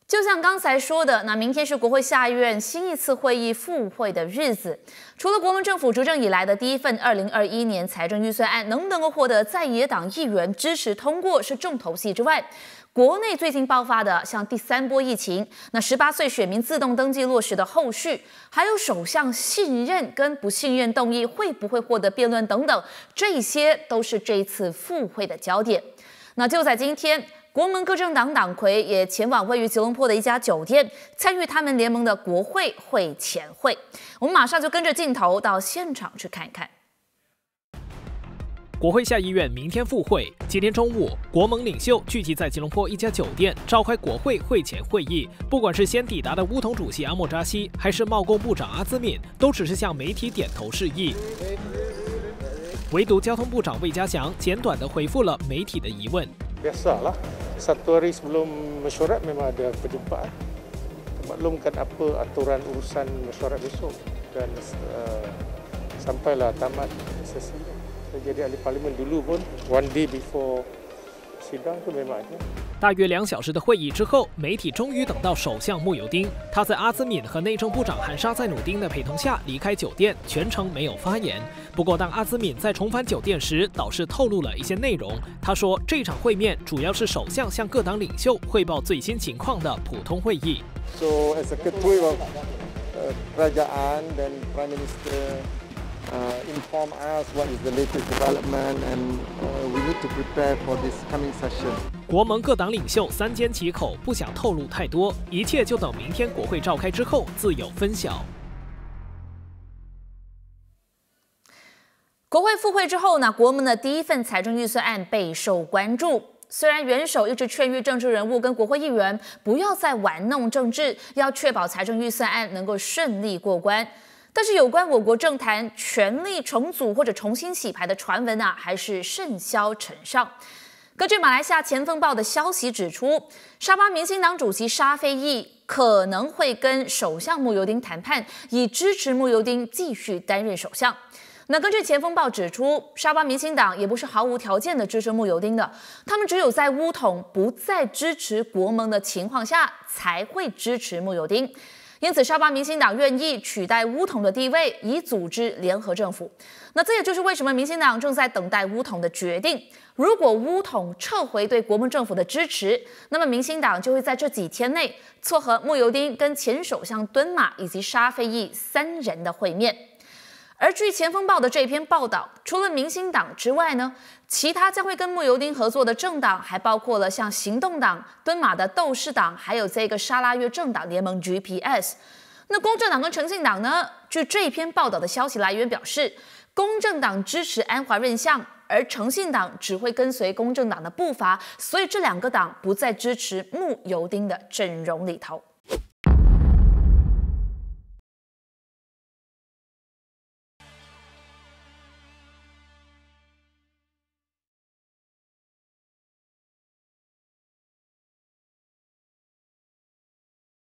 就像刚才说的，那明天是国会下议院新一次会议复会的日子。除了国民政府执政以来的第一份2021年财政预算案能够获得在野党议员支持通过是重头戏之外，国内最近爆发的像第3波疫情，那18岁选民自动登记落实的后续，还有首相信任跟不信任动议会不会获得辩论等等，这些都是这一次复会的焦点。那就在今天，国盟各政党党魁也前往位于吉隆坡的一家酒店，参与他们联盟的国会会前会。我们马上就跟着镜头到现场去看一看。 国会下议院明天复会，今天中午，国盟领袖聚集在吉隆坡一家酒店召开国会会前会议。不管是先抵达的巫统主席阿莫扎西，还是贸工部长阿兹敏，都只是向媒体点头示意。唯独交通部长魏家祥简短地回复了媒体的疑问。 Biasalah, satu hari sebelum mesyuarat memang ada perjumpaan. Maklumkan apa aturan urusan mesyuarat besok dan sampailah tamat sesi. Jadi ahli parlimen dulu pun one day before sidang tu memang ada. 大约2小时的会议之后，媒体终于等到首相慕尤丁。他在阿兹敏和内政部长韩沙在努丁的陪同下离开酒店，全程没有发言。不过，当阿兹敏在重返酒店时，倒是透露了一些内容。他说，这场会面主要是首相向各党领袖汇报最新情况的普通会议。 So as a ketua kerajaan dan Prime Minister inform us what is the latest development and we need to prepare for this coming session. 国盟各党领袖三缄其口，不想透露太多，一切就等明天国会召开之后自有分晓。 国会复会之后呢，国盟的第一份财政预算案备受关注。虽然元首一直劝喻政治人物跟国会议员不要再玩弄政治，要确保财政预算案能够顺利过关。但是有关我国政坛权力重组或者重新洗牌的传闻啊，还是甚嚣尘上。根据马来西亚前锋报的消息指出，沙巴民兴党主席沙菲益可能会跟首相慕尤丁谈判，以支持慕尤丁继续担任首相。那根据前锋报指出，沙巴民兴党也不是毫无条件的支持慕尤丁的，他们只有在巫统不再支持国盟的情况下，才会支持慕尤丁。因此，沙巴民兴党愿意取代巫统的地位，以组织联合政府。那这也就是为什么民兴党正在等待巫统的决定。如果巫统撤回对国盟政府的支持，那么民兴党就会在这几天内撮合慕尤丁跟前首相敦马以及沙菲益3人的会面。而据前锋报的这篇报道，除了民兴党之外呢，其他将会跟慕尤丁合作的政党还包括了像行动党、敦马的斗士党，还有这个沙拉越政党联盟 GPS。那公正党跟诚信党呢？据这篇报道的消息来源表示，公正党支持安华任相，而诚信党只会跟随公正党的步伐，所以这2个党不再支持慕尤丁的阵容里头。